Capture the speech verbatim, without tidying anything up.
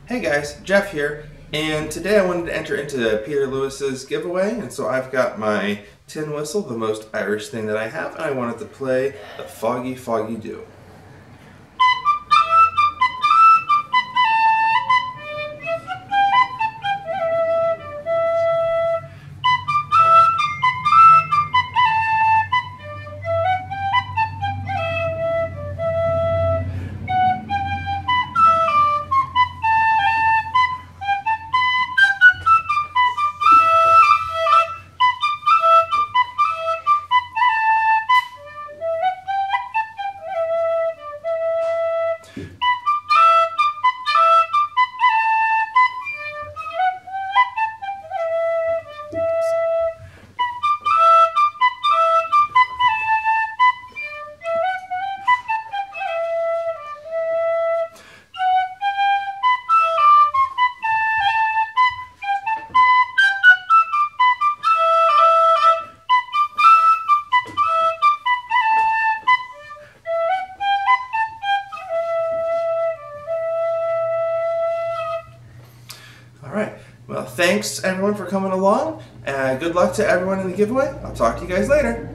Hey guys, Jeff here, and today I wanted to enter into Peter Lewis's giveaway, and so I've got my tin whistle, the most Irish thing that I have, and I wanted to play the Foggy, Foggy Do. Alright, well thanks everyone for coming along, uh, good luck to everyone in the giveaway. I'll talk to you guys later.